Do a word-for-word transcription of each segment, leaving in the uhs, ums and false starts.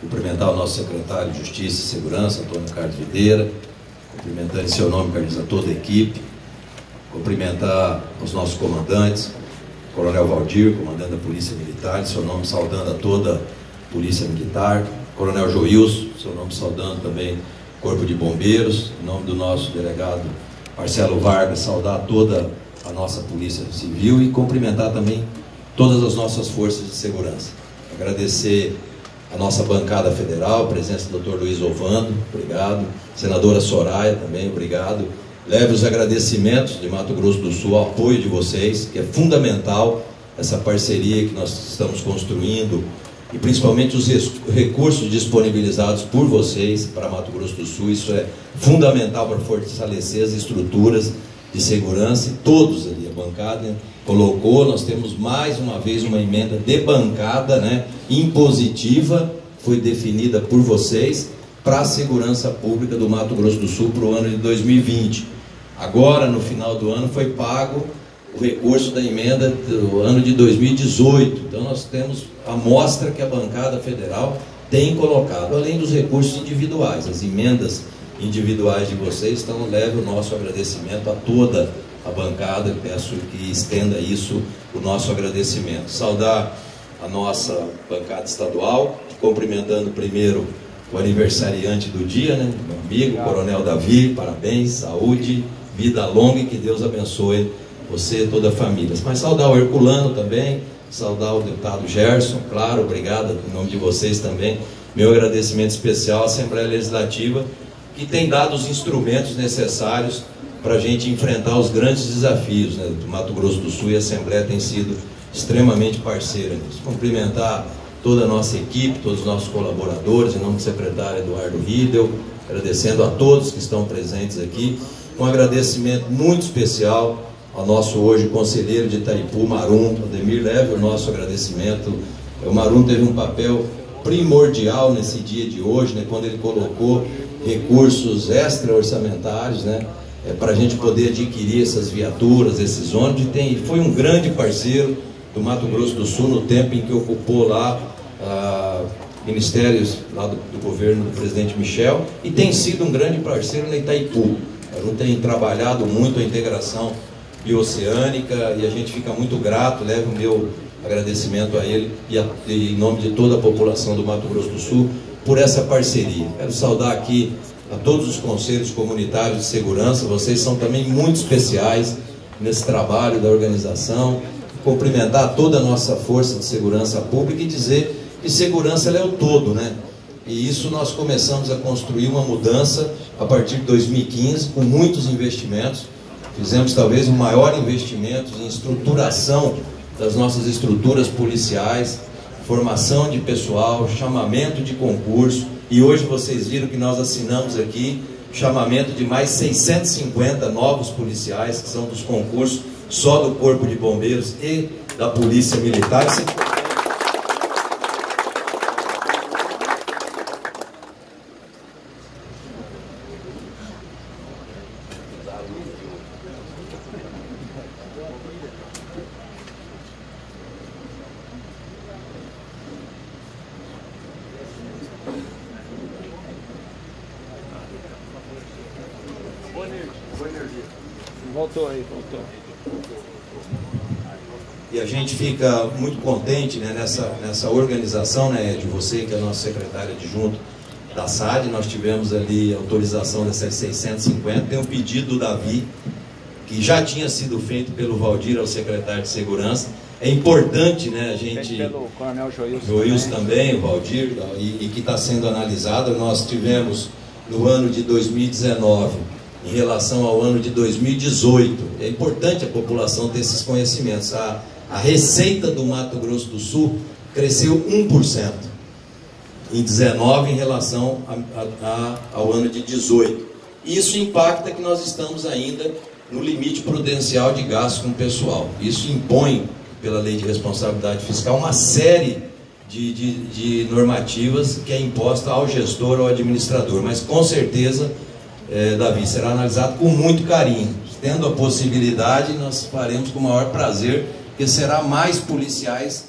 cumprimentar o nosso secretário de Justiça e Segurança, Antônio Carlos Videira, cumprimentando em seu nome, Carlos, a toda a equipe, cumprimentar os nossos comandantes, Coronel Valdir, comandante da Polícia Militar, em seu nome saudando a toda a Polícia Militar, Coronel Joilson, em seu nome saudando também o Corpo de Bombeiros, em nome do nosso delegado Marcelo Vargas, saudar toda a nossa Polícia Civil e cumprimentar também todas as nossas forças de segurança. Agradecer a nossa bancada federal, a presença do doutor Luiz Ovando, obrigado. Senadora Soraya também, obrigado. Leve os agradecimentos de Mato Grosso do Sul ao apoio de vocês, que é fundamental essa parceria que nós estamos construindo e principalmente os recursos disponibilizados por vocês para Mato Grosso do Sul. Isso é fundamental para fortalecer as estruturas de segurança e todos ali, a bancada, né, colocou. Nós temos mais uma vez uma emenda de bancada, né, impositiva, foi definida por vocês para a segurança pública do Mato Grosso do Sul para o ano de dois mil e vinte. Agora, no final do ano, foi pago o recurso da emenda do ano de dois mil e dezoito. Então, nós temos a amostra que a bancada federal tem colocado, além dos recursos individuais, as emendas individuais de vocês. Então, leve o nosso agradecimento a toda a bancada. Peço que estenda isso, o nosso agradecimento. Saudar a nossa bancada estadual, cumprimentando primeiro o aniversariante do dia, né, meu amigo, o Coronel Davi, parabéns, saúde, vida longa e que Deus abençoe você e toda a família. Mas saudar o Herculano também, saudar o deputado Gerson, claro, obrigado em nome de vocês também. Meu agradecimento especial à Assembleia Legislativa, que tem dado os instrumentos necessários para a gente enfrentar os grandes desafios, né, do Mato Grosso do Sul, e a Assembleia tem sido extremamente parceira nisso. Cumprimentar toda a nossa equipe, todos os nossos colaboradores, em nome do secretário Eduardo Riedel, agradecendo a todos que estão presentes aqui. Um agradecimento muito especial ao nosso hoje conselheiro de Itaipu, Marum, Ademir, leve o nosso agradecimento. O Marum teve um papel primordial nesse dia de hoje, né, quando ele colocou recursos extra-orçamentários, né, é, para a gente poder adquirir essas viaturas, esses ônibus. E tem, foi um grande parceiro do Mato Grosso do Sul no tempo em que ocupou lá ah, ministérios lá do, do governo do presidente Michel, e tem sido um grande parceiro na Itaipu. A gente tem trabalhado muito a integração bioceânica e a gente fica muito grato. Leve o meu agradecimento a ele e, a, e em nome de toda a população do Mato Grosso do Sul por essa parceria. Quero saudar aqui a todos os conselhos comunitários de segurança, vocês são também muito especiais nesse trabalho da organização. Cumprimentar toda a nossa força de segurança pública e dizer que segurança ela é o todo, né? E isso nós começamos a construir uma mudança a partir de dois mil e quinze, com muitos investimentos. Fizemos talvez o maior investimento em estruturação das nossas estruturas policiais, formação de pessoal, chamamento de concurso, e hoje vocês viram que nós assinamos aqui chamamento de mais seiscentos e cinquenta novos policiais, que são dos concursos só do Corpo de Bombeiros e da Polícia Militar. Voltou aí, voltou. E a gente fica muito contente, né, nessa, nessa organização, né, de você, que é a nossa secretária adjunto da S A D. Nós tivemos ali a autorização dessas seiscentos e cinquenta, tem um pedido do Davi, que já tinha sido feito pelo Valdir ao secretário de Segurança. É importante, né, a gente... Pelo Coronel Joilson, Joilson também, o Valdir, e, e que está sendo analisado. Nós tivemos no ano de dois mil e dezenove, em relação ao ano de dois mil e dezoito, é importante a população ter esses conhecimentos. A, a receita do Mato Grosso do Sul cresceu um por cento em dezenove em relação a, a, a, ao ano de dezoito. Isso impacta que nós estamos ainda no limite prudencial de gasto com o pessoal. Isso impõe, pela Lei de Responsabilidade Fiscal, uma série de, de, de normativas que é imposta ao gestor, ao administrador. Mas com certeza, É, Davi, será analisado com muito carinho. Tendo a possibilidade, nós faremos com o maior prazer, porque será mais policiais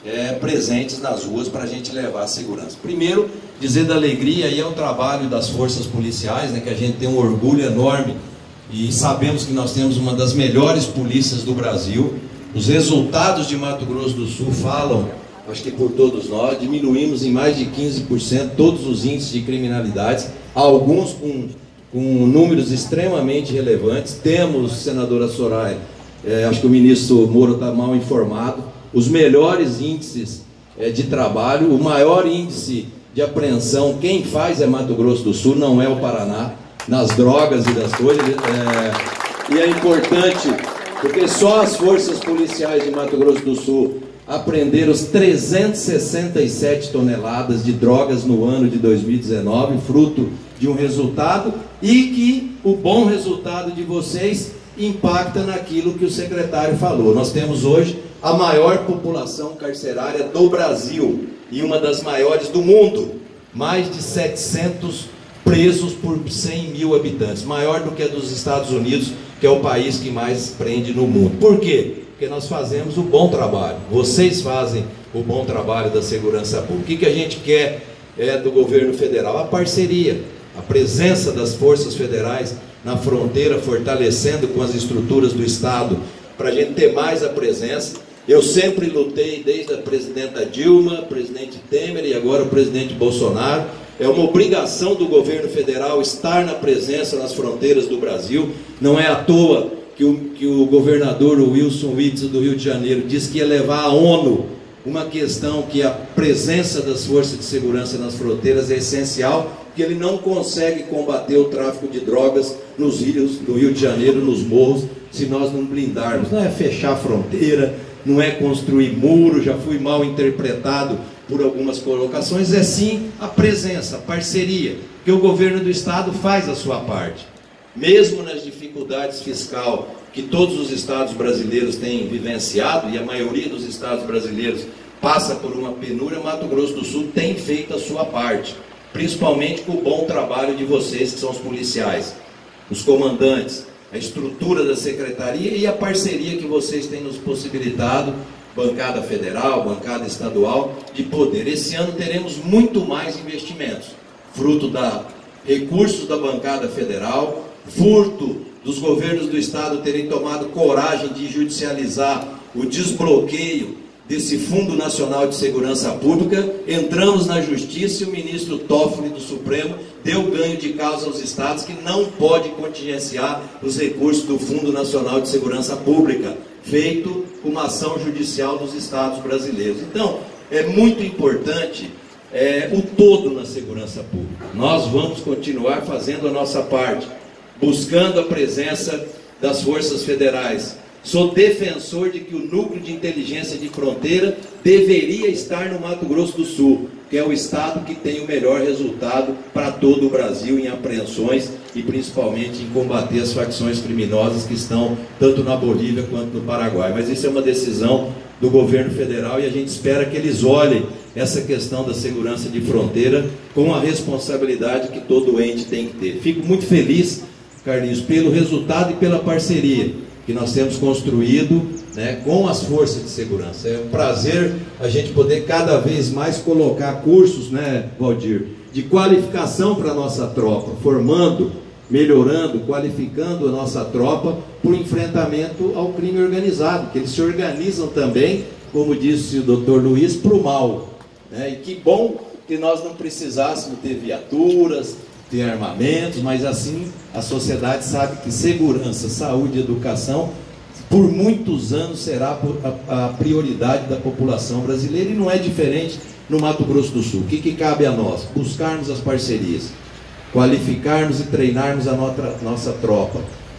é, presentes nas ruas para a gente levar a segurança. Primeiro, dizer da alegria, aí é o trabalho das forças policiais, né, que a gente tem um orgulho enorme e sabemos que nós temos uma das melhores polícias do Brasil. Os resultados de Mato Grosso do Sul falam, acho que por todos nós, diminuímos em mais de quinze por cento todos os índices de criminalidade, alguns com, com números extremamente relevantes. Temos, senadora Soraya, é, acho que o ministro Moro está mal informado, os melhores índices é, de trabalho, o maior índice de apreensão, quem faz é Mato Grosso do Sul, não é o Paraná, nas drogas e das coisas, é, e é importante, porque só as forças policiais de Mato Grosso do Sul apreenderam trezentas e sessenta e sete toneladas de drogas no ano de dois mil e dezenove, fruto de um resultado, e que o bom resultado de vocês impacta naquilo que o secretário falou. Nós temos hoje a maior população carcerária do Brasil e uma das maiores do mundo, mais de setecentos presos por cem mil habitantes, maior do que a dos Estados Unidos, que é o país que mais prende no mundo. Por quê? Porque nós fazemos o bom trabalho, vocês fazem o bom trabalho da segurança pública. O que, que a gente quer é, do governo federal? A parceria, a presença das forças federais na fronteira, fortalecendo com as estruturas do Estado, para a gente ter mais a presença. Eu sempre lutei, desde a presidenta Dilma, presidente Temer e agora o presidente Bolsonaro. É uma obrigação do governo federal estar na presença nas fronteiras do Brasil. Não é à toa que o, que o governador Wilson Witzel do Rio de Janeiro disse que ia levar à ONU uma questão que a presença das forças de segurança nas fronteiras é essencial, que ele não consegue combater o tráfico de drogas nos rios do Rio de Janeiro, nos morros, se nós não blindarmos. Não é fechar a fronteira, não é construir muro, já fui mal interpretado por algumas colocações, é sim a presença, a parceria, que o governo do Estado faz a sua parte. Mesmo nas dificuldades fiscais que todos os estados brasileiros têm vivenciado, e a maioria dos estados brasileiros passa por uma penúria, Mato Grosso do Sul tem feito a sua parte, principalmente com o bom trabalho de vocês, que são os policiais, os comandantes, a estrutura da secretaria e a parceria que vocês têm nos possibilitado, bancada federal, bancada estadual, de poder. Esse ano teremos muito mais investimentos, fruto da recursos da bancada federal, furto dos governos do Estado terem tomado coragem de judicializar o desbloqueio desse Fundo Nacional de Segurança Pública. Entramos na Justiça e o ministro Toffoli do Supremo deu ganho de causa aos estados que não pode contingenciar os recursos do Fundo Nacional de Segurança Pública, feito com uma ação judicial dos estados brasileiros. Então, é muito importante é, o todo na segurança pública. Nós vamos continuar fazendo a nossa parte, buscando a presença das forças federais. Sou defensor de que o núcleo de inteligência de fronteira deveria estar no Mato Grosso do Sul, que é o estado que tem o melhor resultado para todo o Brasil em apreensões e principalmente em combater as facções criminosas que estão tanto na Bolívia quanto no Paraguai. Mas isso é uma decisão do governo federal e a gente espera que eles olhem essa questão da segurança de fronteira com a responsabilidade que todo ente tem que ter. Fico muito feliz, Carlinhos, pelo resultado e pela parceria que nós temos construído, né, com as forças de segurança. É um prazer a gente poder cada vez mais colocar cursos, né, Valdir, de qualificação para a nossa tropa, formando, melhorando, qualificando a nossa tropa para o enfrentamento ao crime organizado, que eles se organizam também, como disse o doutor Luiz, para o mal, né? E que bom que nós não precisássemos ter viaturas, ter armamentos, mas assim a sociedade sabe que segurança, saúde e educação por muitos anos será a prioridade da população brasileira e não é diferente no Mato Grosso do Sul. O que, que cabe a nós? Buscarmos as parcerias, qualificarmos e treinarmos a nossa, nossa tropa,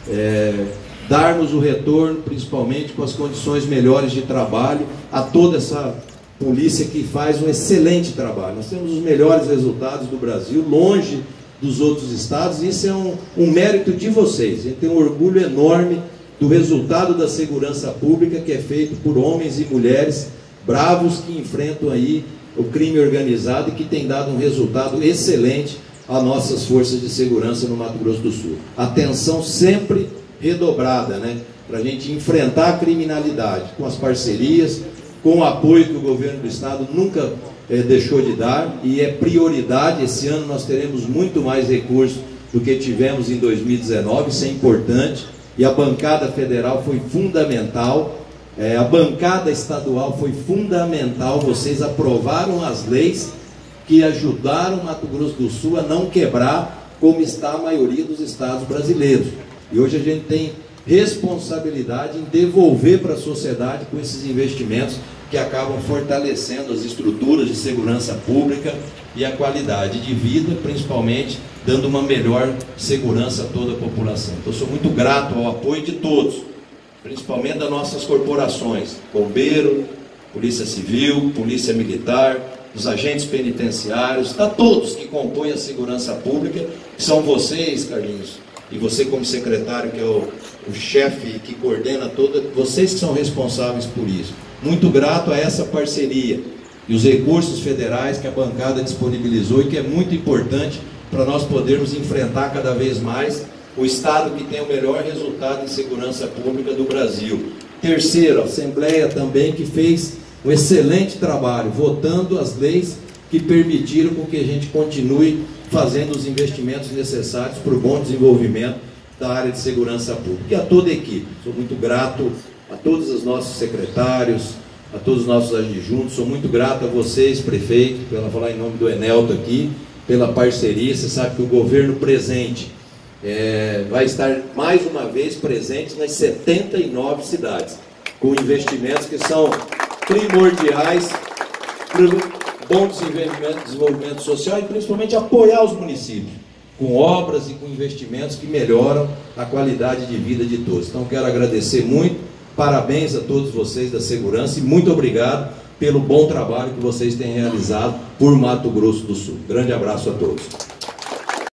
é, darmos o retorno, principalmente com as condições melhores de trabalho, a toda essa polícia que faz um excelente trabalho. Nós temos os melhores resultados do Brasil, longe dos outros estados, e isso é um, um mérito de vocês. A gente tem um orgulho enorme do resultado da segurança pública que é feito por homens e mulheres bravos que enfrentam aí o crime organizado e que tem dado um resultado excelente às nossas forças de segurança no Mato Grosso do Sul. Atenção sempre redobrada, né, para a gente enfrentar a criminalidade com as parcerias, com o apoio que o governo do estado nunca eh, deixou de dar, e é prioridade. Esse ano nós teremos muito mais recursos do que tivemos em dois mil e dezenove, isso é importante, e a bancada federal foi fundamental, eh, a bancada estadual foi fundamental, vocês aprovaram as leis que ajudaram o Mato Grosso do Sul a não quebrar, como está a maioria dos estados brasileiros. E hoje a gente tem responsabilidade em devolver para a sociedade com esses investimentos que acabam fortalecendo as estruturas de segurança pública e a qualidade de vida, principalmente dando uma melhor segurança a toda a população. Então, eu sou muito grato ao apoio de todos, principalmente das nossas corporações, Bombeiro, Polícia Civil, Polícia Militar, dos agentes penitenciários, a todos que compõem a segurança pública, que são vocês, Carlinhos, e você como secretário, que é o, o chefe que coordena toda, vocês que são responsáveis por isso. Muito grato a essa parceria e os recursos federais que a bancada disponibilizou e que é muito importante para nós podermos enfrentar cada vez mais o estado que tem o melhor resultado em segurança pública do Brasil. Terceiro, a Assembleia também, que fez um excelente trabalho, votando as leis que permitiram com que a gente continue fazendo os investimentos necessários para o bom desenvolvimento da área de segurança pública. E a toda a equipe, sou muito grato a todos os nossos secretários, a todos os nossos adjuntos, sou muito grato a vocês, prefeito, pela falar em nome do Enelto aqui, pela parceria. Você sabe que o governo presente é, vai estar mais uma vez presente nas setenta e nove cidades, com investimentos que são primordiais para o bom desenvolvimento, desenvolvimento social e principalmente apoiar os municípios com obras e com investimentos que melhoram a qualidade de vida de todos. Então quero agradecer muito, parabéns a todos vocês da segurança e muito obrigado pelo bom trabalho que vocês têm realizado por Mato Grosso do Sul. Grande abraço a todos.